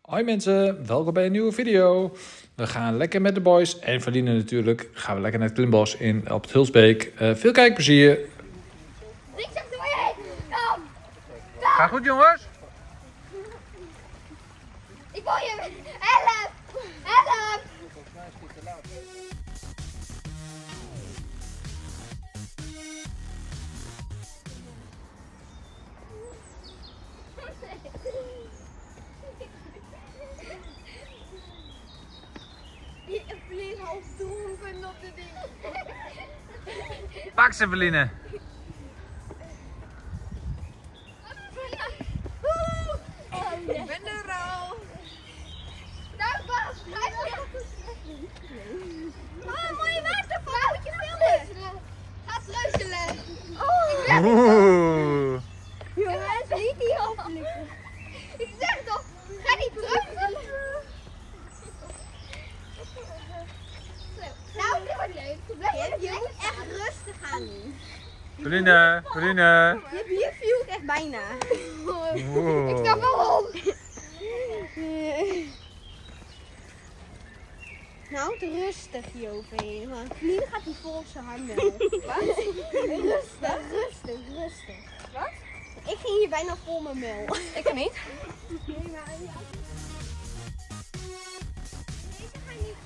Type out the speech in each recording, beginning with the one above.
Hoi mensen, welkom bij een nieuwe video. We gaan lekker met de boys en Verline natuurlijk. Gaan we lekker naar het klimbos op het Hulsbeek. Veel kijkplezier. Ik zeg er maar heen. Kom. Gaat goed jongens? Ik wil je. Help. Help. Ik vlieg half dronken op de ding. Pak ze Verline. Ik ben er al. Nou Bas, oh, mooie waterval. Moet je filmen. Ga sleutelen. Oeh. Jongens, niet die afvliegen. Ik zeg toch, ga niet terug. Nou, dit wordt leuk. Je moet echt rustig aan doen. Verline. Je viel echt bijna. Oeh. Ik snap wel om. Nou, het rustig hier overheen. Want Vliegen gaat die vol op zijn handen. Wat? Rustig. Wat? Ik ging hier bijna vol mijn mel. Ik niet. Nee, maar ja. Deze ga je niet.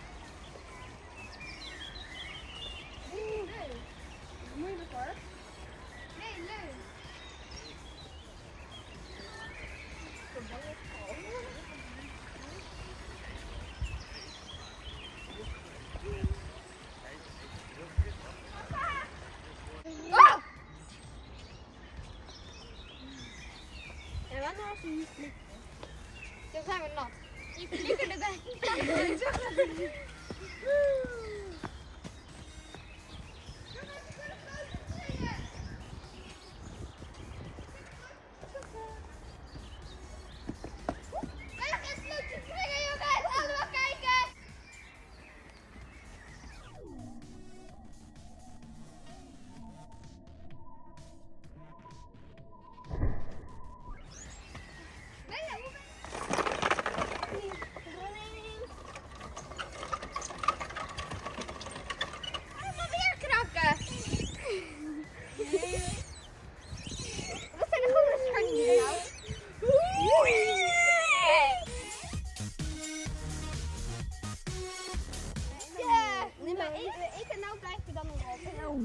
Leuk. Moeilijk hoor. Nee, leuk. Oh! Ja, wat nou als we hier vliegen? Dan zijn we nat. Die vliegen erbij. Ik en nou blijf je dan nog op.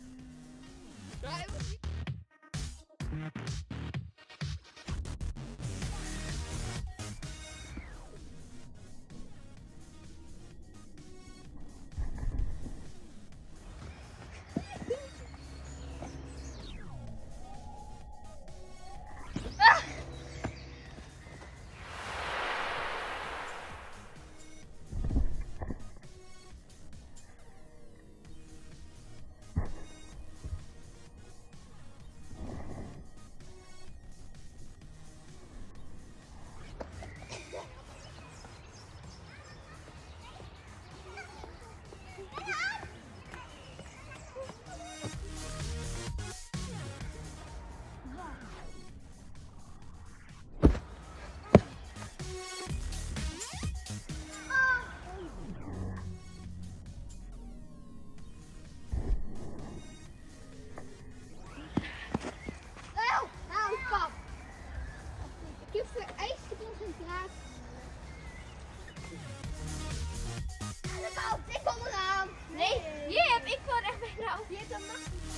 Ik kom eraan. Nee, Jip, ik val echt bijna af. Jip, dat mag niet.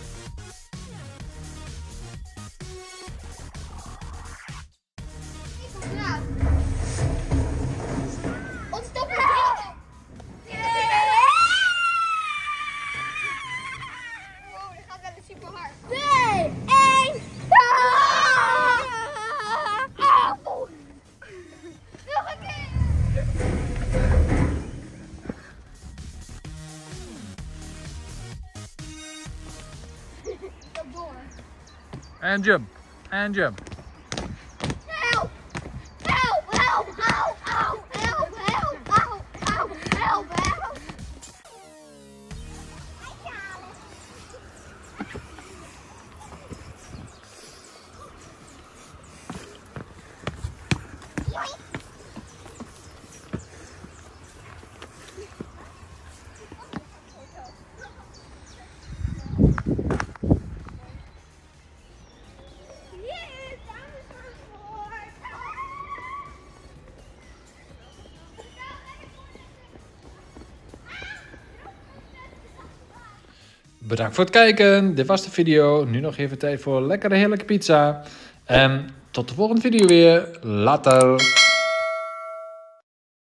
Ik kom eraan. Ontstop het niet. Wow, dit gaat wel eens super hard. 2, 1. Nog een keer. En jump. Help! Help! Help! Help! Help! Help! Help! Help! Help! Help! Joink! Bedankt voor het kijken. Dit was de video. Nu nog even tijd voor lekkere heerlijke pizza. En tot de volgende video weer. Later.